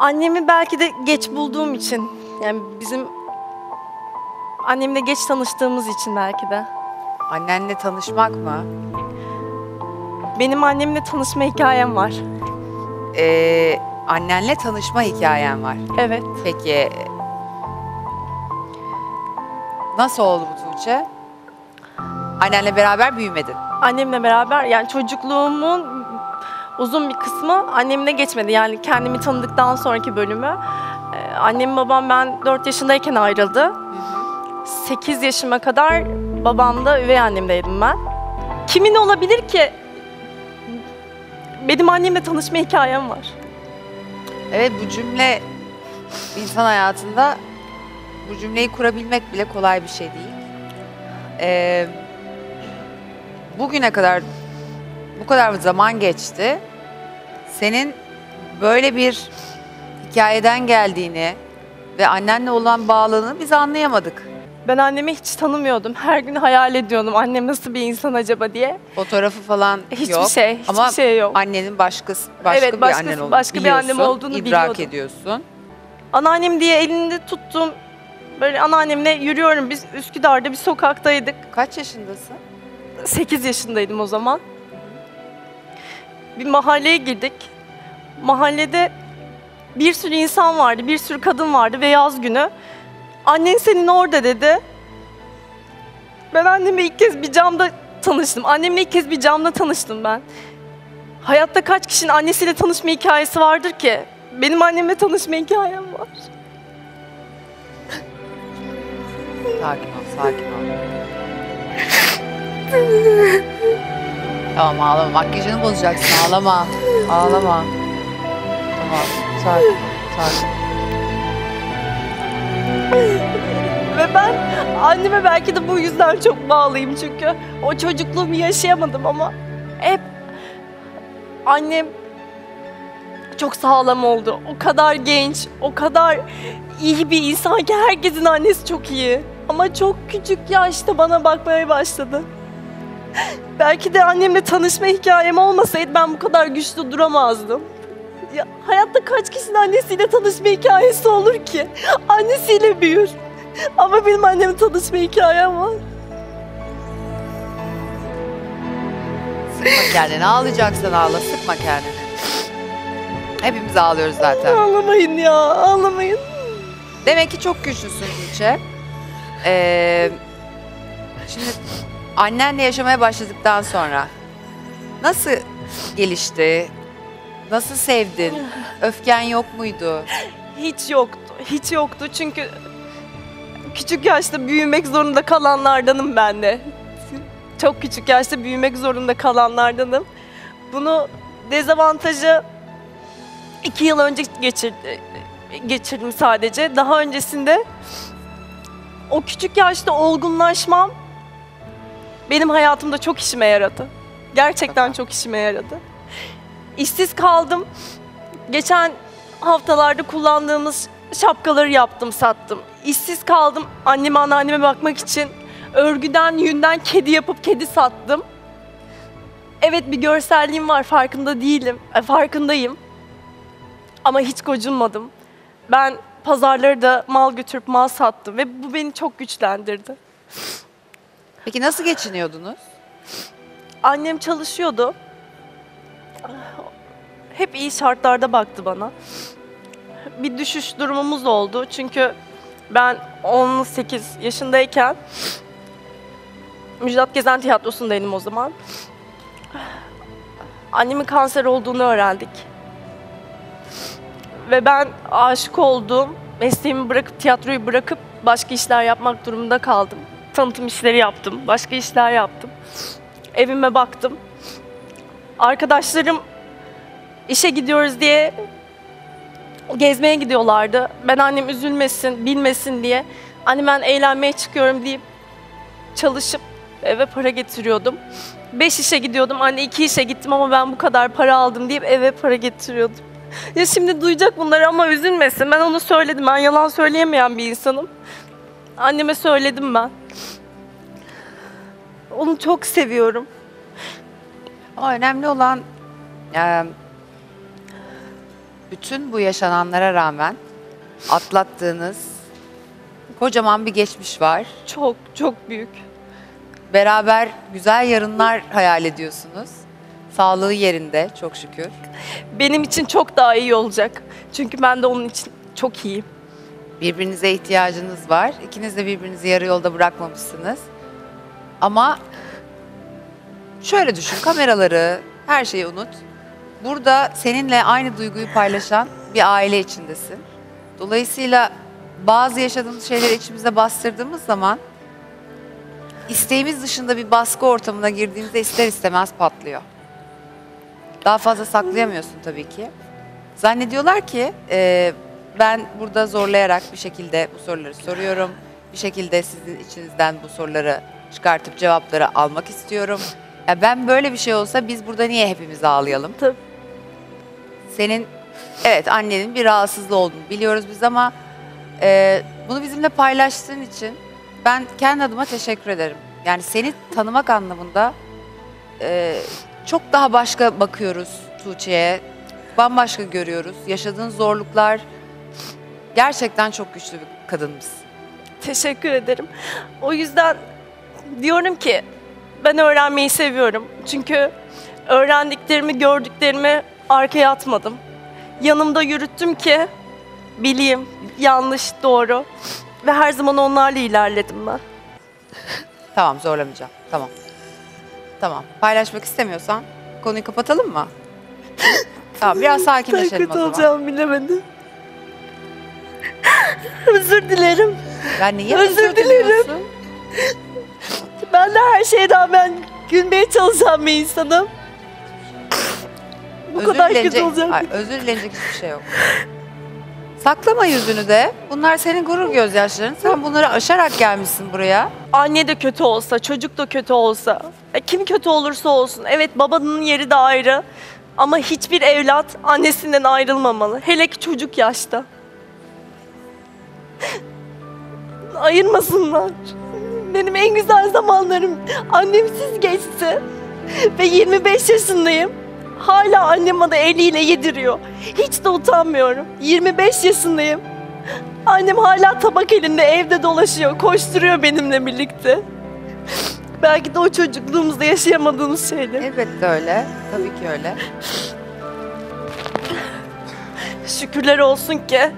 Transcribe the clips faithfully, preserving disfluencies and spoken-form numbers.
Annemi belki de geç bulduğum için, yani bizim annemle geç tanıştığımız için belki de. Annenle tanışmak mı? Benim annemle tanışma hikayem var. Ee, annenle tanışma hikayen var. Evet. Peki nasıl oldu bu Tuğçe? Annenle beraber büyümedin. Annemle beraber, yani çocukluğumun uzun bir kısmı annemle geçmedi. Yani kendimi tanıdıktan sonraki bölümü. Ee, annem babam ben dört yaşındayken ayrıldı. sekiz yaşıma kadar babamda, üvey annemdeydim ben. Kimin olabilir ki? Benim annemle tanışma hikayem var. Evet, bu cümle insan hayatında bu cümleyi kurabilmek bile kolay bir şey değil. Ee, bugüne kadar bu kadar zaman geçti. Senin böyle bir hikayeden geldiğini ve annenle olan bağlılığını biz anlayamadık. Ben annemi hiç tanımıyordum. Her gün hayal ediyordum annem nasıl bir insan acaba diye. Fotoğrafı falan Hiçbir yok. şey, hiçbir Ama şey yok. annenin başkası, başka Evet, bir başkası- annen olduğunu başka bir annem biliyorsun, olduğunu idrak biliyordum. ediyorsun. Anneannem diye elinde tuttum. Böyle anneannemle yürüyorum. Biz Üsküdar'da bir sokaktaydık. Kaç yaşındasın? sekiz yaşındaydım o zaman. Bir mahalleye girdik. Mahallede bir sürü insan vardı, bir sürü kadın vardı ve yaz günü. Annen senin orada dedi. Ben annemle ilk kez bir camda tanıştım. Annemle ilk kez bir camda tanıştım ben. Hayatta kaç kişinin annesiyle tanışma hikayesi vardır ki? Benim annemle tanışma hikayem var. Sakin ol, sakin ol. Tamam, ağlama. Makyajını bozacaksın. Ağlama. Ağlama. Tamam. Sakin. Sakin. Ve ben anneme belki de bu yüzden çok bağlıyım çünkü o çocukluğumu yaşayamadım ama hep annem çok sağlam oldu. O kadar genç, o kadar iyi bir insan ki herkesin annesi çok iyi. Ama çok küçük yaşta bana bakmaya başladı. Belki de annemle tanışma hikayem olmasaydı ben bu kadar güçlü duramazdım. Ya, hayatta kaç kişinin annesiyle tanışma hikayesi olur ki? Annesiyle büyür. Ama benim annemle tanışma hikayem var. Sıkma kendini. Ağlayacaksan ağla. Sıkma kendini. Hepimiz ağlıyoruz zaten. Ağlamayın ya, ağlamayın. Demek ki çok güçlüsün Tuğçe. Ee, şimdi annenle yaşamaya başladıktan sonra nasıl gelişti? Nasıl sevdin? Öfken yok muydu? Hiç yoktu, hiç yoktu çünkü küçük yaşta büyümek zorunda kalanlardanım ben de. Çok küçük yaşta büyümek zorunda kalanlardanım. Bunu dezavantajı iki yıl önce geçirdi, geçirdim sadece. Daha öncesinde o küçük yaşta olgunlaşmam benim hayatımda çok işime yaradı. Gerçekten çok işime yaradı. İşsiz kaldım. Geçen haftalarda kullandığımız şapkaları yaptım, sattım. İşsiz kaldım. Anneme, anneanneme bakmak için örgüden, yünden kedi yapıp kedi sattım. Evet, bir görselliğim var, farkında değilim. E, farkındayım. Ama hiç gocunmadım. Ben pazarları da mal götürüp mal sattım ve bu beni çok güçlendirdi. Peki nasıl geçiniyordunuz? Annem çalışıyordu. Hep iyi şartlarda baktı bana. Bir düşüş durumumuz oldu çünkü ben on sekiz yaşındayken Müjdat Gezen Tiyatrosu'ndaydım o zaman. Annemin kanser olduğunu öğrendik. Ve ben aşık olduğum mesleğimi bırakıp, tiyatroyu bırakıp başka işler yapmak durumunda kaldım. Tanıtım işleri yaptım, başka işler yaptım. Evime baktım. Arkadaşlarım işe gidiyoruz diye gezmeye gidiyorlardı. Ben annem üzülmesin, bilmesin diye. Anne ben eğlenmeye çıkıyorum deyip çalışıp eve para getiriyordum. Beş işe gidiyordum, anne iki işe gittim ama ben bu kadar para aldım deyip eve para getiriyordum. Ya şimdi duyacak bunları ama üzülmesin. Ben onu söyledim, ben yalan söyleyemeyen bir insanım. Anneme söyledim ben. Onu çok seviyorum. Ama önemli olan e, bütün bu yaşananlara rağmen atlattığınız kocaman bir geçmiş var. Çok çok büyük. Beraber güzel yarınlar hayal ediyorsunuz. Sağlığı yerinde çok şükür. Benim için çok daha iyi olacak. Çünkü ben de onun için çok iyiyim. Birbirinize ihtiyacınız var. İkiniz de birbirinizi yarı yolda bırakmamışsınız. Ama şöyle düşün, kameraları, her şeyi unut. Burada seninle aynı duyguyu paylaşan bir aile içindesin. Dolayısıyla bazı yaşadığımız şeyleri içimize bastırdığımız zaman isteğimiz dışında bir baskı ortamına girdiğimizde ister istemez patlıyor. Daha fazla saklayamıyorsun tabii ki. Zannediyorlar ki e, ben burada zorlayarak bir şekilde bu soruları soruyorum. Bir şekilde sizin içinizden bu soruları çıkartıp cevapları almak istiyorum. Ya ben böyle bir şey olsa biz burada niye hepimiz ağlayalım? Tabii. Senin evet annenin bir rahatsızlığı olduğunu biliyoruz biz ama e, bunu bizimle paylaştığın için ben kendi adıma teşekkür ederim. Yani seni tanımak anlamında e, çok daha başka bakıyoruz Tuğçe'ye. Bambaşka görüyoruz. Yaşadığın zorluklar gerçekten çok güçlü bir kadınmışsın. Teşekkür ederim. O yüzden diyorum ki ben öğrenmeyi seviyorum. Çünkü öğrendiklerimi, gördüklerimi arkaya atmadım. Yanımda yürüttüm ki bileyim yanlış, doğru. Ve her zaman onlarla ilerledim ben. Tamam zorlamayacağım. Tamam. Tamam. Paylaşmak istemiyorsan konuyu kapatalım mı? Tamam biraz sakinleşelim o Kötü zaman. olacağımı bilemedim. Özür dilerim. Ben niye Özür özür dilerim. diliyorsun? Ben de her şeye rağmen gülmeye çalışan bir insanım. Bu Özür kadar kötü dilenecek- olacak. Hayır, özür dilenecek hiçbir şey yok. Saklama yüzünü de. Bunlar senin gurur gözyaşların. Sen bunları aşarak gelmişsin buraya. Anne de kötü olsa, çocuk da kötü olsa, e, kim kötü olursa olsun. Evet babanın yeri de ayrı. Ama hiçbir evlat annesinden ayrılmamalı. Hele ki çocuk yaşta. Ayırmasınlar. Benim en güzel zamanlarım annemsiz geçti. Ve yirmi beş yaşındayım. Hala annem bana eliyle yediriyor. Hiç de utanmıyorum. yirmi beş yaşındayım. Annem hala tabak elinde evde dolaşıyor. Koşturuyor benimle birlikte. Belki de o çocukluğumuzda yaşayamadığımız şeyler. Elbette öyle. Tabii ki öyle. Şükürler olsun ki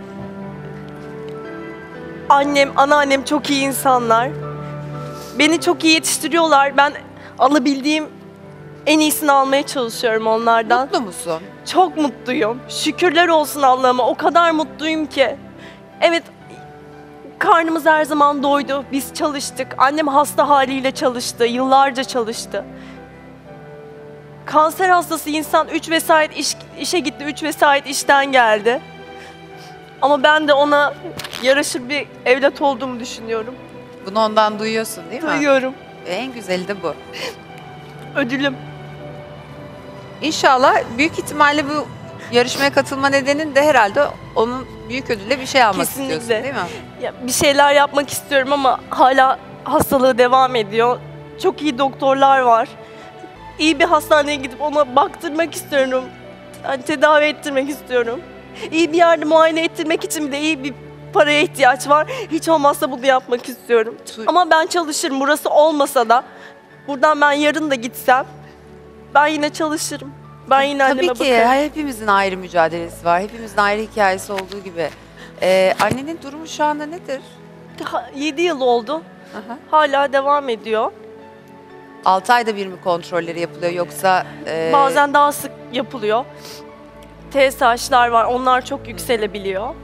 annem, anneannem çok iyi insanlar. Beni çok iyi yetiştiriyorlar. Ben alabildiğim en iyisini almaya çalışıyorum onlardan. Mutlu musun? Çok mutluyum. Şükürler olsun Allah'ıma. O kadar mutluyum ki. Evet, karnımız her zaman doydu. Biz çalıştık. Annem hasta haliyle çalıştı. Yıllarca çalıştı. Kanser hastası insan üç vesait iş, işe gitti. Üç vesait işten geldi. Ama ben de ona yaraşır bir evlat olduğumu düşünüyorum. Bunu ondan duyuyorsun değil mi? Duyuyorum. En güzeli de bu. Ödülüm. İnşallah büyük ihtimalle bu yarışmaya katılma nedenin de herhalde onun büyük ödülle bir şey almak Kesinlikle. istiyorsun değil mi? Ya, bir şeyler yapmak istiyorum ama hala hastalığı devam ediyor. Çok iyi doktorlar var. İyi bir hastaneye gidip ona baktırmak istiyorum. Yani tedavi ettirmek istiyorum. İyi bir yerde muayene ettirmek için bile iyi bir paraya ihtiyaç var. Hiç olmazsa bunu yapmak istiyorum. Tu- Ama ben çalışırım. Burası olmasa da buradan ben yarın da gitsem ben yine çalışırım. Ben yine anneme Tabii ki bakarım. hepimizin ayrı mücadelesi var. Hepimizin ayrı hikayesi olduğu gibi. Ee, annenin durumu şu anda nedir? yedi yıl oldu. Aha. Hala devam ediyor. altı ayda bir mi kontrolleri yapılıyor yoksa... e, Bazen daha sık yapılıyor. T S H'lar var. Onlar çok yükselebiliyor.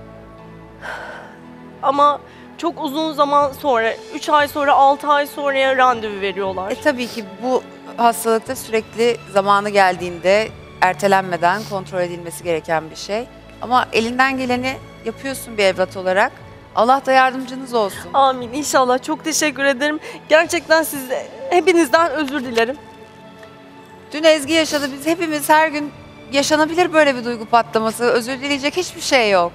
Ama çok uzun zaman sonra, üç ay sonra, altı ay sonraya randevu veriyorlar. E tabii ki bu hastalıkta sürekli zamanı geldiğinde ertelenmeden kontrol edilmesi gereken bir şey. Ama elinden geleni yapıyorsun bir evlat olarak. Allah da yardımcınız olsun. Amin. İnşallah. Çok teşekkür ederim. Gerçekten size, hepinizden özür dilerim. Dün Ezgi yaşadı. Biz hepimiz her gün yaşanabilir böyle bir duygu patlaması. Özür dileyecek hiçbir şey yok.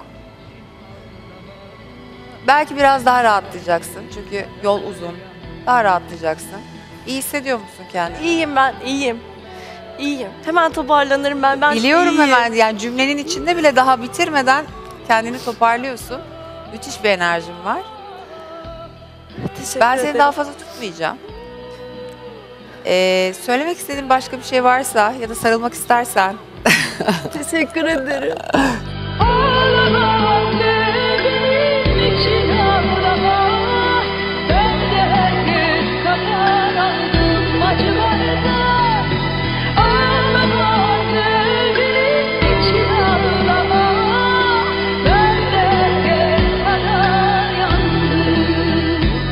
Belki biraz daha rahatlayacaksın. Çünkü yol uzun. Daha rahatlayacaksın. İyi hissediyor musun kendini? İyiyim ben, iyiyim. İyiyim. Hemen toparlanırım ben. Ben Biliyorum iyiyim. hemen, yani cümlenin içinde bile daha bitirmeden kendini toparlıyorsun. Müthiş bir enerjin var. Teşekkür Ben seni ederim. daha fazla tutmayacağım. Ee, söylemek istediğin başka bir şey varsa ya da sarılmak istersen. Teşekkür ederim. Ağlama